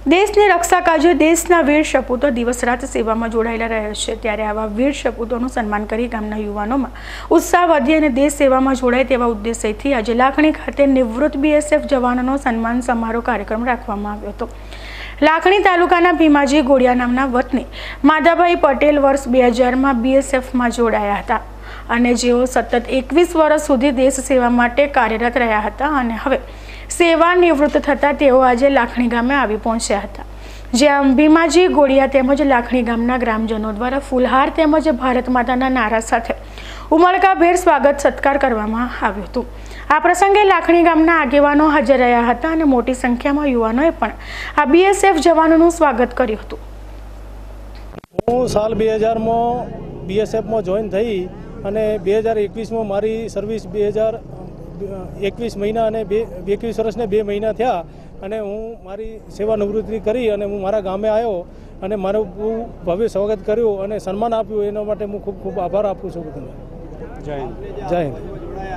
દેશની રક્ષા કાજે દેશના વીર સપૂતો દિવસ રાત સેવામાં જોડાયેલા રહે છે, ત્યારે આવા વીર સપૂતોનું સન્માન કરી ગામના યુવાનોમાં ઉત્સાહ વધે અને દેશ સેવામાં જોડાય તેવા ઉદ્દેશ્યથી આજે લાખણી ખાતે નિવૃત્ત BSF જવાનોનો સન્માન સમારોહ કાર્યક્રમ રાખવામાં આવ્યો હતો। લાખણી તાલુકાના ભીમાજી ગોળિયા નામના વતની માધાભાઈ પટેલ વર્ષ 2000માં BSFમાં જોડાયા હતા અને જેઓ સતત 21 વર્ષ સુધી દેશ સેવા માટે કાર્યરત રહ્યા હતા અને હવે સેવા નિવૃત્ત થતાં તેઓ આજે લાખણી ગામે આવી પહોંચ્યા હતા, જ્યાં ભીમાજી ગોળિયા તેમજ લાખણી ગામના ગ્રામજનો દ્વારા ફૂલહાર તેમજ ભારત માતાના નારા સાથે ઉમળકાભેર સ્વાગત સત્કાર કરવામાં આવ્યો હતો। આ પ્રસંગે લાખણી ગામના આગેવાનો હાજર રહ્યા હતા અને મોટી સંખ્યામાં યુવાનોએ પણ આ BSF જવાનોનું સ્વાગત કર્યું હતું। હું સાલ 2000માં BSFમાં જોઈન થઈ અને 2021માં મારી સર્વિસ 2021 મહિના અને 21 વર્ષને 2 મહિના થયા અને હું મારી સેવા નિવૃત્તિ કરી અને હું મારા ગામે આવ્યો અને મારું ભવ્ય સ્વાગત કર્યું અને સન્માન આપ્યું, એના માટે હું ખૂબ ખૂબ આભાર આપું છું બધાને। જય હિન્દ। જય હિન્દ।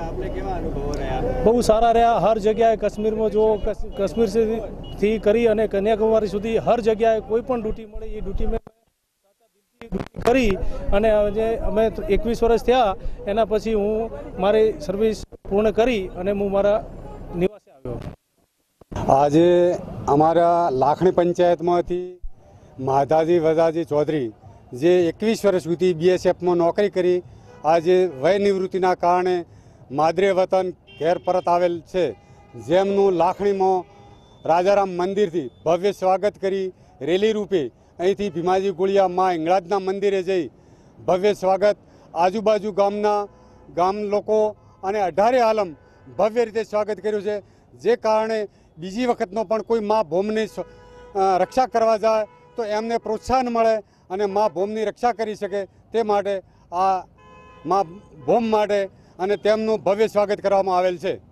બહુ સારા રહ્યા। હર જગ્યાએ કાશ્મીરમાં જો કાશ્મીરથી કરી અને કન્યાકુમારી સુધી હર જગ્યાએ કોઈ પણ ડ્યુટી મળે એ ડ્યુટી મેં કરી અને જે અમે 21 વર્ષ થયા એના પછી હું મારી સર્વિસ પૂર્ણ કરી અને હું મારા નિવાસે આવ્યો। આજે અમારા લાખણી પંચાયતમાંથી માધાજી વજાજી ચૌધરી જે 21 વર્ષ સુધી BSFમાં નોકરી કરી આજે વય નિવૃત્તિના કારણે માદરે વતન ઘેર પરત આવેલ છે, જેમનું લાખણીમાં રાજારામ મંદિરથી ભવ્ય સ્વાગત કરી રેલી રૂપે અહીંથી ભીમાજી ગોળિયા મા હિંગળાજના મંદિરે જઈ ભવ્ય સ્વાગત આજુબાજુ ગામ લોકો અને 18 આલમ ભવ્ય રીતે સ્વાગત કર્યું છે, જે કારણે બીજી વખતનો પણ કોઈ મા ભૂમની રક્ષા કરવા જાય તો એમને પ્રોત્સાહન મળે અને મા ભૂમની રક્ષા કરી શકે તે માટે આ મા ભૂમ માટે અને તેમનું ભવ્ય સ્વાગત કરવામાં આવેલ છે।